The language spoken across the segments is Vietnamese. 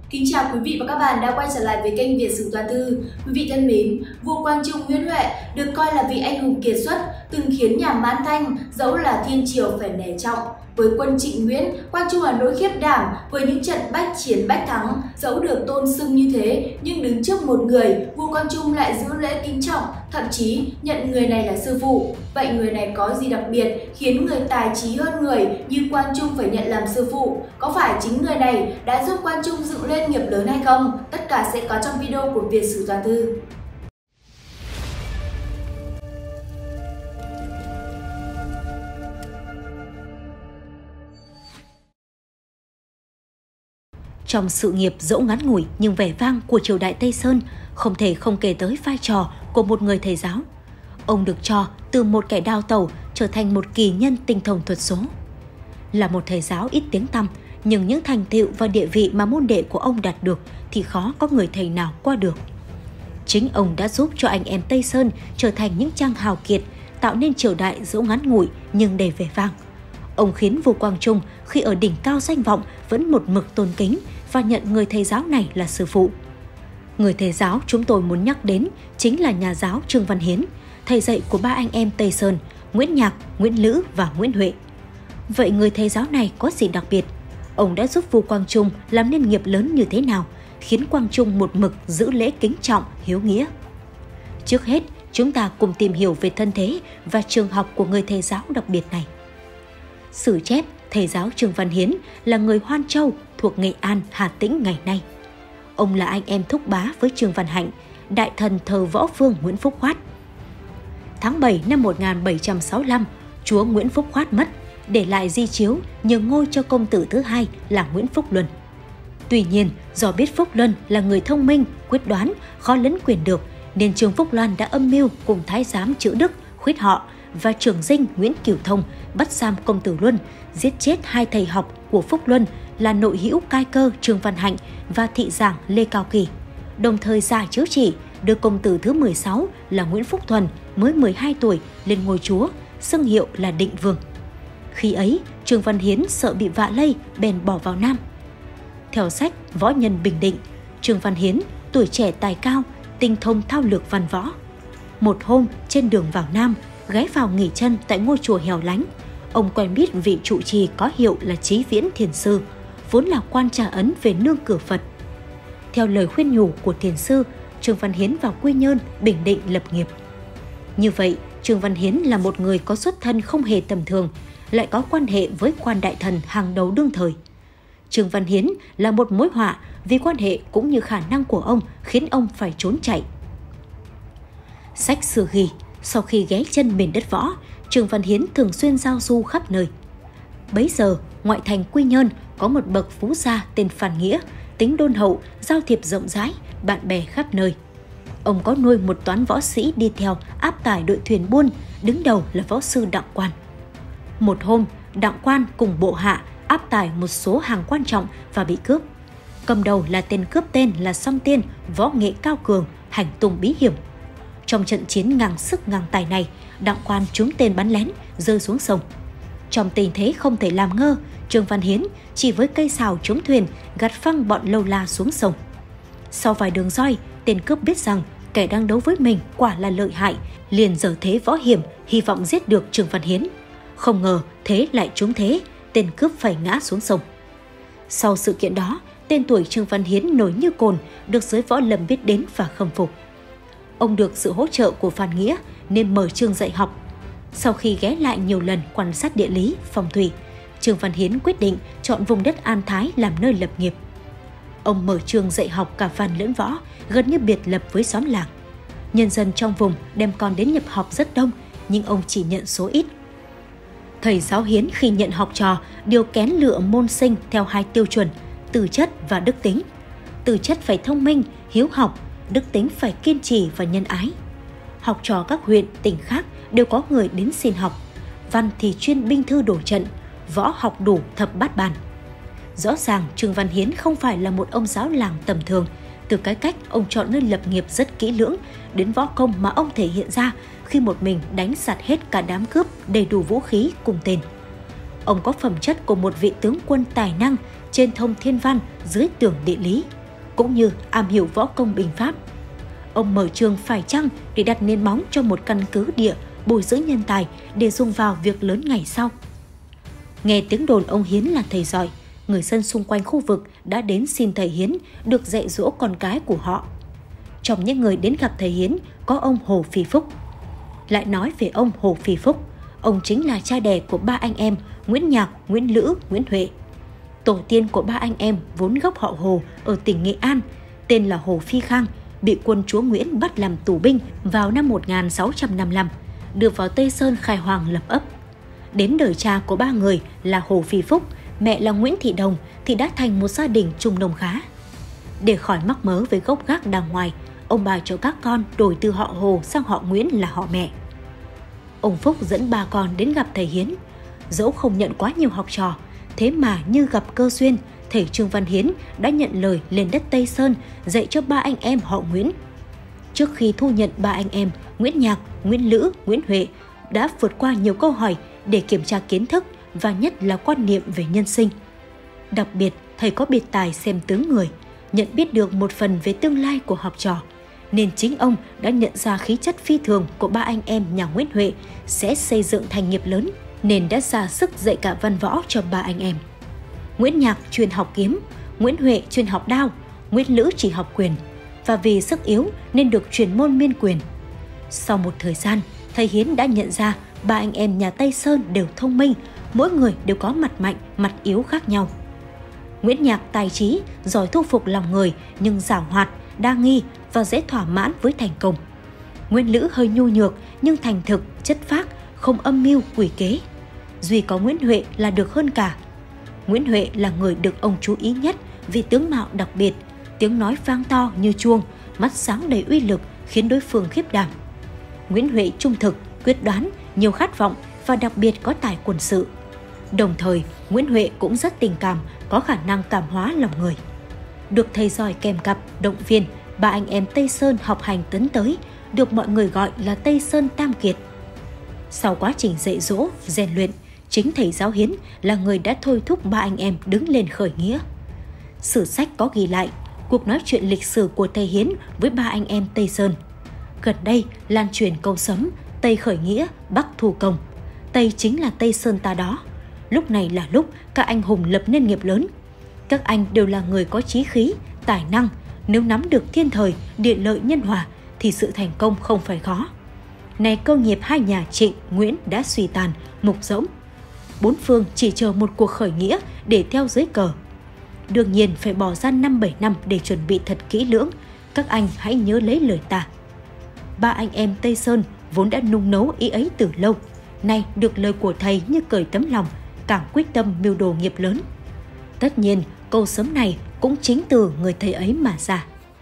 Kính chào quý vị và các bạn đã quay trở lại với kênh Việt Sử Toàn Thư. Quý vị thân mến, vua Quang Trung Nguyễn Huệ được coi là vị anh hùng kiệt xuất, từng khiến nhà Mãn Thanh dẫu là thiên triều phải nể trọng. Với quân Trịnh Nguyễn, Quang Trung là nỗi khiếp đảm với những trận bách chiến bách thắng. Dẫu được tôn xưng như thế, nhưng đứng trước một người, vua Quang Trung lại giữ lễ kính trọng, thậm chí nhận người này là sư phụ. Vậy người này có gì đặc biệt khiến người tài trí hơn người như Quang Trung phải nhận làm sư phụ? Có phải chính người này đã giúp Quang Trung dựng lên nghiệp lớn hay không? Tất cả sẽ có trong video của Việt Sử Toàn Thư. Trong sự nghiệp dẫu ngắn ngủi nhưng vẻ vang của triều đại Tây Sơn, không thể không kể tới vai trò của một người thầy giáo. Ông được cho từ một kẻ đào tẩu trở thành một kỳ nhân tinh thông thuật số. Là một thầy giáo ít tiếng tăm, nhưng những thành tựu và địa vị mà môn đệ của ông đạt được thì khó có người thầy nào qua được. Chính ông đã giúp cho anh em Tây Sơn trở thành những trang hào kiệt, tạo nên triều đại dẫu ngắn ngủi nhưng đầy vẻ vang. Ông khiến vua Quang Trung khi ở đỉnh cao danh vọng vẫn một mực tôn kính và nhận người thầy giáo này là sư phụ. Người thầy giáo chúng tôi muốn nhắc đến chính là nhà giáo Trương Văn Hiến, thầy dạy của ba anh em Tây Sơn, Nguyễn Nhạc, Nguyễn Lữ và Nguyễn Huệ. Vậy người thầy giáo này có gì đặc biệt? Ông đã giúp vua Quang Trung làm nên nghiệp lớn như thế nào, khiến Quang Trung một mực giữ lễ kính trọng, hiếu nghĩa? Trước hết, chúng ta cùng tìm hiểu về thân thế và trường học của người thầy giáo đặc biệt này. Sử chép, thầy giáo Trương Văn Hiến là người Hoan Châu thuộc Nghệ An, Hà Tĩnh ngày nay. Ông là anh em thúc bá với Trương Văn Hạnh, đại thần thờ võ vương Nguyễn Phúc Khoát. Tháng 7 năm 1765, chúa Nguyễn Phúc Khoát mất, để lại di chiếu nhường ngôi cho công tử thứ hai là Nguyễn Phúc Luân. Tuy nhiên, do biết Phúc Luân là người thông minh, quyết đoán, khó lấn quyền được, nên Trương Phúc Loan đã âm mưu cùng thái giám Chữ Đức, Khuyết Họ và trưởng dinh Nguyễn Cửu Thông bắt giam công tử Luân, giết chết hai thầy học của Phúc Luân là nội hữu cai cơ Trương Văn Hạnh và thị giảng Lê Cao Kỳ, đồng thời ra chiếu chỉ đưa công tử thứ 16 là Nguyễn Phúc Thuần mới 12 tuổi lên ngôi chúa, xưng hiệu là Định Vương. Khi ấy, Trương Văn Hiến sợ bị vạ lây bèn bỏ vào Nam. Theo sách Võ Nhân Bình Định, Trương Văn Hiến tuổi trẻ tài cao, tinh thông thao lược văn võ. Một hôm trên đường vào Nam, ghé vào nghỉ chân tại ngôi chùa hẻo lánh, ông quen biết vị trụ trì có hiệu là Chí Viễn Thiền Sư, vốn là quan tra ấn về nương cửa Phật. Theo lời khuyên nhủ của Thiền Sư, Trương Văn Hiến vào Quy Nhơn, Bình Định lập nghiệp. Như vậy, Trương Văn Hiến là một người có xuất thân không hề tầm thường, lại có quan hệ với quan đại thần hàng đầu đương thời. Trương Văn Hiến là một mối họa vì quan hệ cũng như khả năng của ông khiến ông phải trốn chạy. Sách xưa ghi, sau khi ghé chân miền đất võ, Trương Văn Hiến thường xuyên giao du khắp nơi. Bấy giờ, ngoại thành Quy Nhơn có một bậc phú gia tên Phan Nghĩa, tính đôn hậu, giao thiệp rộng rãi, bạn bè khắp nơi. Ông có nuôi một toán võ sĩ đi theo áp tải đội thuyền buôn, đứng đầu là võ sư Đặng Quan. Một hôm, Đặng Quan cùng bộ hạ áp tải một số hàng quan trọng và bị cướp. Cầm đầu là tên cướp tên là Song Tiên, võ nghệ cao cường, hành tung bí hiểm. Trong trận chiến ngang sức ngang tài này, Đặng Quan trúng tên bắn lén, rơi xuống sông. Trong tình thế không thể làm ngơ, Trương Văn Hiến chỉ với cây sào chống thuyền gạt phăng bọn lâu la xuống sông. Sau vài đường roi, tên cướp biết rằng kẻ đang đấu với mình quả là lợi hại, liền giở thế võ hiểm, hy vọng giết được Trương Văn Hiến. Không ngờ thế lại trúng thế, tên cướp phải ngã xuống sông. Sau sự kiện đó, tên tuổi Trương Văn Hiến nổi như cồn, được giới võ lâm biết đến và khâm phục. Ông được sự hỗ trợ của Phan Nghĩa nên mở trường dạy học. Sau khi ghé lại nhiều lần quan sát địa lý, phong thủy, Trương Văn Hiến quyết định chọn vùng đất An Thái làm nơi lập nghiệp. Ông mở trường dạy học cả văn lẫn võ, gần như biệt lập với xóm làng. Nhân dân trong vùng đem con đến nhập học rất đông, nhưng ông chỉ nhận số ít. Thầy giáo Hiến khi nhận học trò đều kén lựa môn sinh theo hai tiêu chuẩn, tư chất và đức tính. Tư chất phải thông minh, hiếu học, đức tính phải kiên trì và nhân ái. Học trò các huyện, tỉnh khác đều có người đến xin học. Văn thì chuyên binh thư đổ trận, võ học đủ thập bát bàn. Rõ ràng Trương Văn Hiến không phải là một ông giáo làng tầm thường. Từ cái cách ông chọn nơi lập nghiệp rất kỹ lưỡng, đến võ công mà ông thể hiện ra khi một mình đánh sạt hết cả đám cướp đầy đủ vũ khí cùng tên. Ông có phẩm chất của một vị tướng quân tài năng, trên thông thiên văn, dưới tường địa lý. cũng như am hiểu võ công binh pháp. Ông mở trường phải chăng để đặt nền móng cho một căn cứ địa bồi dưỡng nhân tài để dùng vào việc lớn ngày sau. Nghe tiếng đồn ông Hiến là thầy giỏi, người dân xung quanh khu vực đã đến xin thầy Hiến được dạy dỗ con cái của họ. Trong những người đến gặp thầy Hiến có ông Hồ Phi Phúc. Lại nói về ông Hồ Phi Phúc, ông chính là cha đẻ của ba anh em Nguyễn Nhạc, Nguyễn Lữ, Nguyễn Huệ. Tổ tiên của ba anh em vốn gốc họ Hồ ở tỉnh Nghệ An, tên là Hồ Phi Khang, bị quân chúa Nguyễn bắt làm tù binh vào năm 1655, đưa vào Tây Sơn khai hoang lập ấp. Đến đời cha của ba người là Hồ Phi Phúc, mẹ là Nguyễn Thị Đồng thì đã thành một gia đình trung nông khá. Để khỏi mắc mớ với gốc gác đàng ngoài, ông bà cho các con đổi từ họ Hồ sang họ Nguyễn là họ mẹ. Ông Phúc dẫn ba con đến gặp thầy Hiến. Dẫu không nhận quá nhiều học trò, thế mà như gặp cơ duyên, thầy Trương Văn Hiến đã nhận lời lên đất Tây Sơn dạy cho ba anh em họ Nguyễn. Trước khi thu nhận ba anh em Nguyễn Nhạc, Nguyễn Lữ, Nguyễn Huệ đã vượt qua nhiều câu hỏi để kiểm tra kiến thức và nhất là quan niệm về nhân sinh. Đặc biệt, thầy có biệt tài xem tướng người, nhận biết được một phần về tương lai của học trò, nên chính ông đã nhận ra khí chất phi thường của ba anh em nhà Nguyễn Huệ sẽ xây dựng thành nghiệp lớn, nên đã ra sức dạy cả văn võ cho ba anh em. Nguyễn Nhạc chuyên học kiếm, Nguyễn Huệ chuyên học đao, Nguyễn Lữ chỉ học quyền, và vì sức yếu nên được truyền môn miên quyền. Sau một thời gian, thầy Hiến đã nhận ra ba anh em nhà Tây Sơn đều thông minh, mỗi người đều có mặt mạnh, mặt yếu khác nhau. Nguyễn Nhạc tài trí, giỏi thu phục lòng người nhưng giảo hoạt, đa nghi và dễ thỏa mãn với thành công. Nguyễn Lữ hơi nhu nhược nhưng thành thực, chất phác, không âm mưu quỷ kế. Duy có Nguyễn Huệ là được hơn cả. Nguyễn Huệ là người được ông chú ý nhất vì tướng mạo đặc biệt, tiếng nói vang to như chuông, mắt sáng đầy uy lực khiến đối phương khiếp đảm. Nguyễn Huệ trung thực, quyết đoán, nhiều khát vọng và đặc biệt có tài quân sự. Đồng thời, Nguyễn Huệ cũng rất tình cảm, có khả năng cảm hóa lòng người. Được thầy giỏi kèm cặp, động viên, ba anh em Tây Sơn học hành tấn tới, được mọi người gọi là Tây Sơn Tam Kiệt. Sau quá trình dạy dỗ, rèn luyện, chính thầy giáo Hiến là người đã thôi thúc ba anh em đứng lên khởi nghĩa. Sử sách có ghi lại cuộc nói chuyện lịch sử của thầy Hiến với ba anh em Tây Sơn. Gần đây lan truyền câu sấm Tây khởi nghĩa, Bắc thu công. Tây chính là Tây Sơn ta đó. Lúc này là lúc các anh hùng lập nên nghiệp lớn. Các anh đều là người có chí khí, tài năng. Nếu nắm được thiên thời, địa lợi nhân hòa thì sự thành công không phải khó. Này cơ nghiệp hai nhà Trịnh, Nguyễn đã suy tàn, mục rỗng. Bốn phương chỉ chờ một cuộc khởi nghĩa để theo dưới cờ. Đương nhiên phải bỏ ra 5-7 năm để chuẩn bị thật kỹ lưỡng. Các anh hãy nhớ lấy lời ta. Ba anh em Tây Sơn vốn đã nung nấu ý ấy từ lâu. Nay được lời của thầy như cởi tấm lòng, càng quyết tâm mưu đồ nghiệp lớn. Tất nhiên, câu sớm này cũng chính từ người thầy ấy mà ra.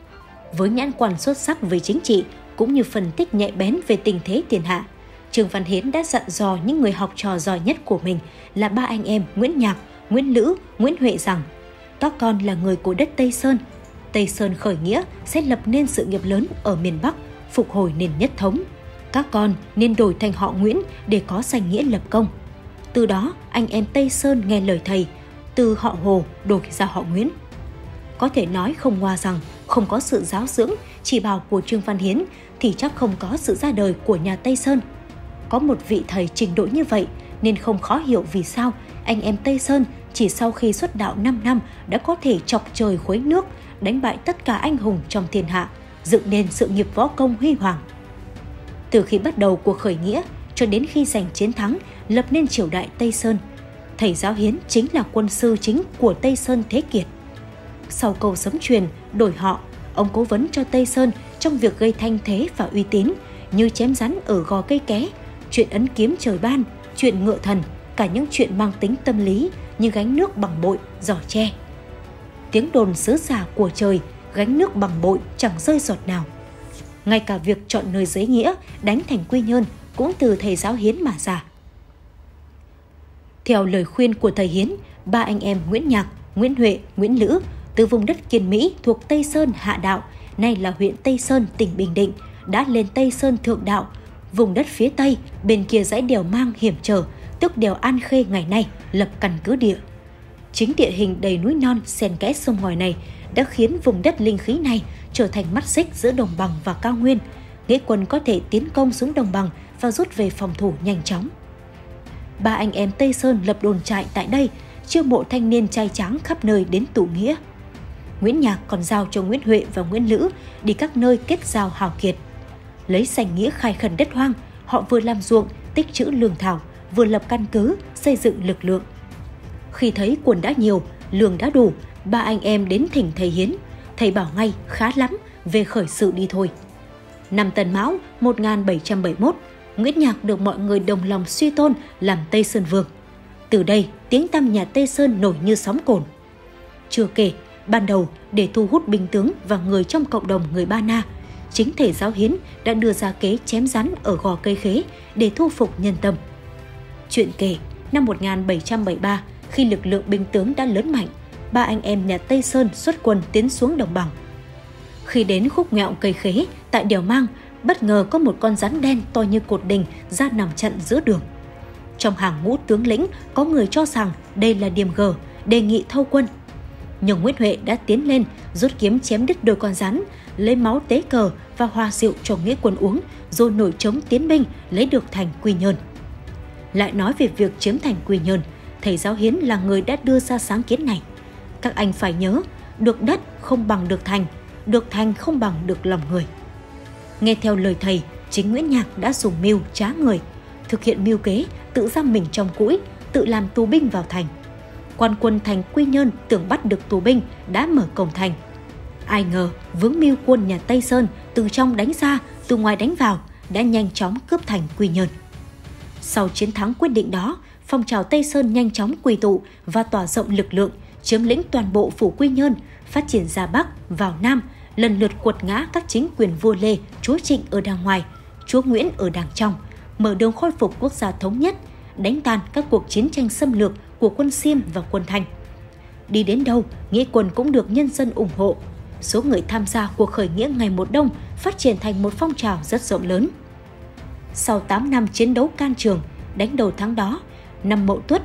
Với nhãn quan xuất sắc về chính trị, cũng như phân tích nhạy bén về tình thế thiên hạ, Trương Văn Hiến đã dặn dò những người học trò giỏi nhất của mình là ba anh em Nguyễn Nhạc, Nguyễn Lữ, Nguyễn Huệ rằng các con là người của đất Tây Sơn. Tây Sơn khởi nghĩa sẽ lập nên sự nghiệp lớn ở miền Bắc, phục hồi nền nhất thống. Các con nên đổi thành họ Nguyễn để có danh nghĩa lập công. Từ đó, anh em Tây Sơn nghe lời thầy, từ họ Hồ đổi ra họ Nguyễn. Có thể nói không ngoa rằng không có sự giáo dưỡng, chỉ bảo của Trương Văn Hiến thì chắc không có sự ra đời của nhà Tây Sơn. Có một vị thầy trình độ như vậy nên không khó hiểu vì sao anh em Tây Sơn chỉ sau khi xuất đạo 5 năm đã có thể chọc trời khuấy nước, đánh bại tất cả anh hùng trong thiên hạ, dựng nên sự nghiệp võ công huy hoàng. Từ khi bắt đầu cuộc khởi nghĩa cho đến khi giành chiến thắng, lập nên triều đại Tây Sơn, thầy giáo Hiến chính là quân sư chính của Tây Sơn Thế Kiệt. Sau câu sấm truyền đổi họ, ông cố vấn cho Tây Sơn trong việc gây thanh thế và uy tín, như chém rắn ở gò cây ké, chuyện ấn kiếm trời ban, chuyện ngựa thần, cả những chuyện mang tính tâm lý như gánh nước bằng bội, giỏ tre. Tiếng đồn xứ xả của trời, gánh nước bằng bội chẳng rơi giọt nào. Ngay cả việc chọn nơi giấy nghĩa, đánh thành Quy Nhơn cũng từ thầy giáo Hiến mà ra. Theo lời khuyên của thầy Hiến, ba anh em Nguyễn Nhạc, Nguyễn Huệ, Nguyễn Lữ từ vùng đất Kiên Mỹ thuộc Tây Sơn Hạ Đạo, nay là huyện Tây Sơn, tỉnh Bình Định, đã lên Tây Sơn Thượng Đạo, vùng đất phía Tây, bên kia dãy đèo Mang hiểm trở, tức đèo An Khê ngày nay, lập căn cứ địa. Chính địa hình đầy núi non xen kẽ sông ngòi này đã khiến vùng đất linh khí này trở thành mắt xích giữa đồng bằng và cao nguyên. Nghĩa quân có thể tiến công xuống đồng bằng và rút về phòng thủ nhanh chóng. Ba anh em Tây Sơn lập đồn trại tại đây, chiêu mộ thanh niên trai tráng khắp nơi đến tụ nghĩa. Nguyễn Nhạc còn giao cho Nguyễn Huệ và Nguyễn Lữ đi các nơi kết giao hào kiệt. Lấy danh nghĩa khai khẩn đất hoang, họ vừa làm ruộng, tích trữ lương thảo, vừa lập căn cứ, xây dựng lực lượng. Khi thấy quân đã nhiều, lương đã đủ, ba anh em đến thỉnh thầy Hiến. Thầy bảo ngay khá lắm, về khởi sự đi thôi. Năm Tân Mão 1771, Nguyễn Nhạc được mọi người đồng lòng suy tôn làm Tây Sơn Vương. Từ đây, tiếng tăm nhà Tây Sơn nổi như sóng cồn. Chưa kể, ban đầu để thu hút binh tướng và người trong cộng đồng người Ba Na, chính thầy giáo Hiến đã đưa ra kế chém rắn ở Gò Cây Khế để thu phục nhân tâm. Chuyện kể, năm 1773, khi lực lượng binh tướng đã lớn mạnh, ba anh em nhà Tây Sơn xuất quân tiến xuống đồng bằng. Khi đến khúc ngoẹo Cây Khế tại đèo Mang, bất ngờ có một con rắn đen to như cột đình ra nằm chặn giữa đường. Trong hàng ngũ tướng lĩnh có người cho rằng đây là điểm G, đề nghị thâu quân. Nhưng Nguyễn Huệ đã tiến lên, rút kiếm chém đứt đôi con rắn, lấy máu tế cờ và hoa rượu cho nghĩa quân uống, rồi nổi trống tiến binh lấy được thành Quy Nhơn. Lại nói về việc chiếm thành Quy Nhơn, thầy giáo Hiến là người đã đưa ra sáng kiến này. Các anh phải nhớ, được đất không bằng được thành không bằng được lòng người. Nghe theo lời thầy, chính Nguyễn Nhạc đã dùng mưu trá người, thực hiện mưu kế, tự giam mình trong cũi, tự làm tù binh vào thành. Quan quân thành Quy Nhơn tưởng bắt được tù binh đã mở cổng thành. Ai ngờ vướng mưu quân nhà Tây Sơn từ trong đánh ra, từ ngoài đánh vào đã nhanh chóng cướp thành Quy Nhơn. Sau chiến thắng quyết định đó, phong trào Tây Sơn nhanh chóng quy tụ và tỏa rộng lực lượng, chiếm lĩnh toàn bộ phủ Quy Nhơn, phát triển ra Bắc, vào Nam, lần lượt quật ngã các chính quyền vua Lê, chúa Trịnh ở đàng ngoài, chúa Nguyễn ở đàng trong, mở đường khôi phục quốc gia thống nhất, đánh tan các cuộc chiến tranh xâm lược của quân Xiêm và quân Thanh. Đi đến đâu, nghĩa quân cũng được nhân dân ủng hộ. Số người tham gia cuộc khởi nghĩa ngày một đông, phát triển thành một phong trào rất rộng lớn. Sau 8 năm chiến đấu can trường, đánh đầu tháng đó, năm Mậu Tuất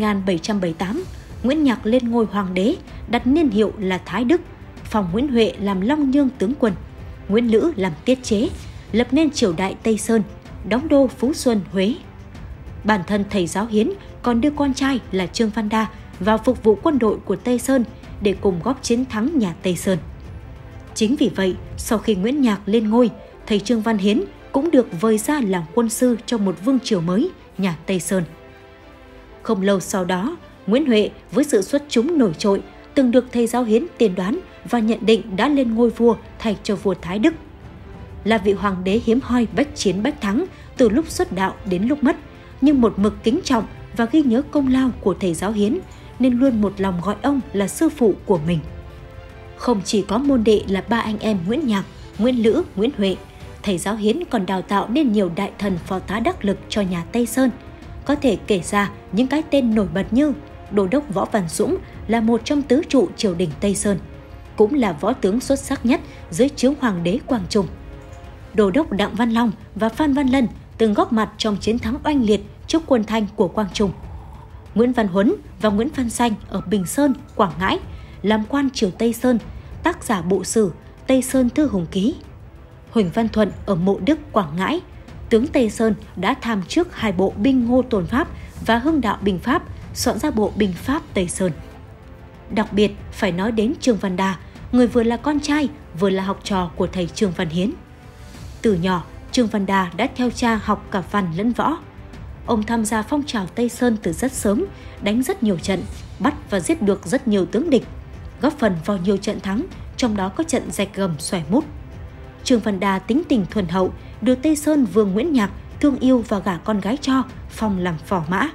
1778, Nguyễn Nhạc lên ngôi hoàng đế, đặt niên hiệu là Thái Đức, phong Nguyễn Huệ làm Long Nhương tướng quân, Nguyễn Lữ làm tiết chế, lập nên triều đại Tây Sơn, đóng đô Phú Xuân, Huế. Bản thân thầy giáo Hiến còn đưa con trai là Trương Văn Đa vào phục vụ quân đội của Tây Sơn để cùng góp chiến thắng nhà Tây Sơn. Chính vì vậy, sau khi Nguyễn Nhạc lên ngôi, thầy Trương Văn Hiến cũng được vời ra làm quân sư cho một vương triều mới, nhà Tây Sơn. Không lâu sau đó, Nguyễn Huệ với sự xuất chúng nổi trội, từng được thầy giáo Hiến tiên đoán và nhận định đã lên ngôi vua thay cho vua Thái Đức. Là vị hoàng đế hiếm hoi bách chiến bách thắng từ lúc xuất đạo đến lúc mất, nhưng một mực kính trọng và ghi nhớ công lao của thầy giáo Hiến, nên luôn một lòng gọi ông là sư phụ của mình. Không chỉ có môn đệ là ba anh em Nguyễn Nhạc, Nguyễn Lữ, Nguyễn Huệ, thầy giáo Hiến còn đào tạo nên nhiều đại thần phò tá đắc lực cho nhà Tây Sơn. Có thể kể ra những cái tên nổi bật như Đô đốc Võ Văn Dũng là một trong tứ trụ triều đình Tây Sơn, cũng là võ tướng xuất sắc nhất dưới trướng hoàng đế Quang Trung. Đô đốc Đặng Văn Long và Phan Văn Lân từng góp mặt trong chiến thắng oanh liệt trước quân Thanh của Quang Trung. Nguyễn Văn Huấn và Nguyễn Văn Xanh ở Bình Sơn, Quảng Ngãi làm quan triều Tây Sơn, tác giả bộ sử Tây Sơn Thư Hùng Ký. Huỳnh Văn Thuận ở Mộ Đức, Quảng Ngãi, tướng Tây Sơn đã tham trước hai bộ binh Ngô Tồn Pháp và Hưng Đạo Bình Pháp, soạn ra bộ binh Pháp Tây Sơn. Đặc biệt phải nói đến Trương Văn Đa, người vừa là con trai vừa là học trò của thầy Trương Văn Hiến. Từ nhỏ, Trương Văn Đa đã theo cha học cả văn lẫn võ. Ông tham gia phong trào Tây Sơn từ rất sớm, đánh rất nhiều trận, bắt và giết được rất nhiều tướng địch, góp phần vào nhiều trận thắng, trong đó có trận Rạch Gầm Xoài Mút. Trương Văn Đa tính tình thuần hậu, được Tây Sơn vương Nguyễn Nhạc thương yêu và gả con gái cho, phong làm phò mã.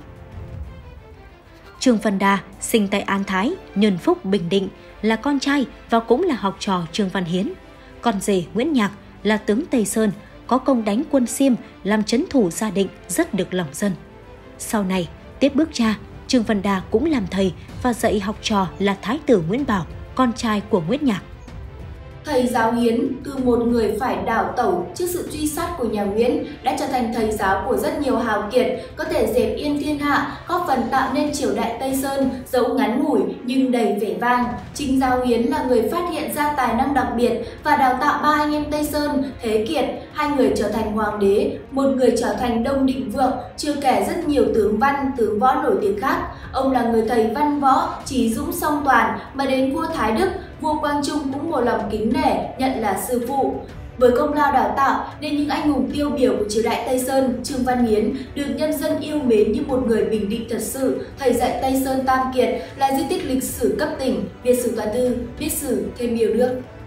Trương Văn Đa sinh tại An Thái, Nhơn Phúc, Bình Định, là con trai và cũng là học trò Trương Văn Hiến. Con rể Nguyễn Nhạc là tướng Tây Sơn, có công đánh quân Xiêm, làm trấn thủ Gia Định, rất được lòng dân. Sau này, tiếp bước cha, Trương Văn Đa cũng làm thầy và dạy học trò là Thái tử Nguyễn Bảo, con trai của Nguyễn Nhạc. thầy giáo Hiến từ một người phải đảo tẩu trước sự truy sát của nhà Nguyễn đã trở thành thầy giáo của rất nhiều hào kiệt, có thể dẹp yên thiên hạ, góp phần tạo nên triều đại Tây Sơn dẫu ngắn ngủi nhưng đầy vẻ vang. Chính giáo Hiến là người phát hiện ra tài năng đặc biệt và đào tạo ba anh em Tây Sơn, Thế Kiệt, hai người trở thành hoàng đế, một người trở thành Đông Định Vượng, chưa kể rất nhiều tướng văn, tướng võ nổi tiếng khác. Ông là người thầy văn võ, trí dũng song toàn mà đến vua Thái Đức, vua Quang Trung cũng một lòng kính nể, nhận là sư phụ. Với công lao đào tạo nên những anh hùng tiêu biểu của triều đại Tây Sơn, Trương Văn Hiến được nhân dân yêu mến như một người bình định thật sự, thầy dạy Tây Sơn Tam Kiệt, là di tích lịch sử cấp tỉnh, Việt Sử Toàn Thư, viết sử thêm yêu nước.